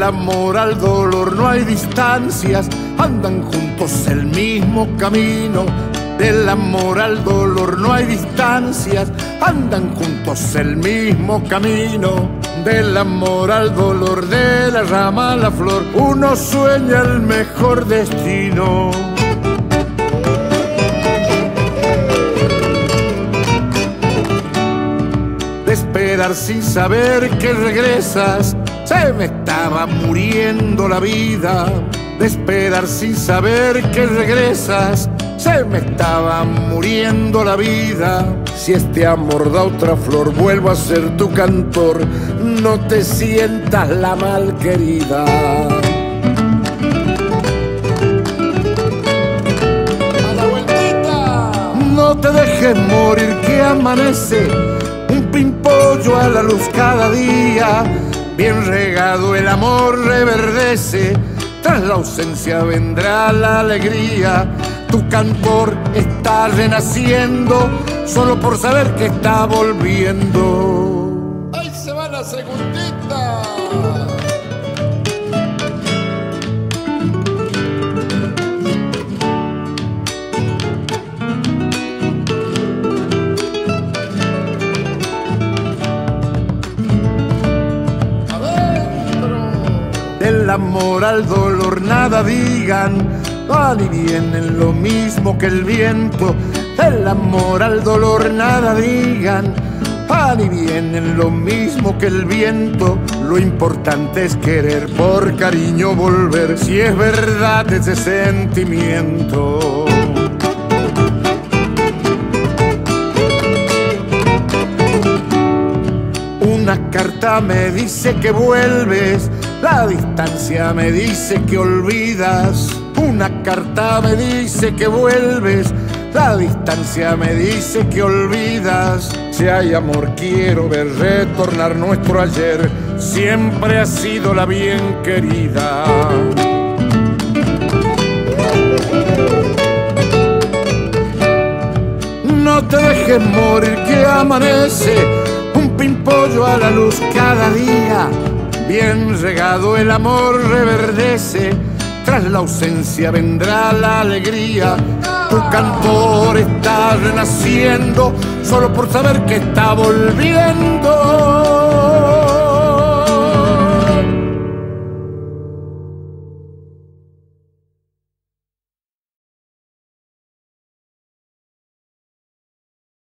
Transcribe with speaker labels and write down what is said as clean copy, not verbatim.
Speaker 1: amor al dolor no hay distancias, andan juntos el mismo camino. Del amor al dolor no hay distancias, andan juntos el mismo camino. Del amor al dolor, de la rama a la flor, uno sueña el mejor destino. De esperar sin saber que regresas, se me estaba muriendo la vida. De esperar sin saber que regresas, se me estaba muriendo la vida. Si este amor da otra flor, vuelvo a ser tu cantor, no te sientas la malquerida. A la vueltita. No te dejes morir que amanece, un pimpollo a la luz cada día. Bien regado el amor reverdece, tras la ausencia vendrá la alegría. Tu cantor está renaciendo, solo por saber que está volviendo. ¡Ahí se va la segundita! Del amor al dolor nada digan, van y vienen lo mismo que el viento. Del amor al dolor nada digan, van y vienen lo mismo que el viento. Lo importante es querer por cariño volver, si es verdad ese sentimiento. Una carta me dice que vuelves, la distancia me dice que olvidas. Una carta me dice que vuelves, la distancia me dice que olvidas. Si hay amor quiero ver retornar nuestro ayer, siempre ha sido la bien querida. No te dejes morir que amanece, un pimpollo a la luz cada día. Bien regado el amor reverdece, tras la ausencia vendrá la alegría. Tu cantor está renaciendo, solo por saber que está volviendo.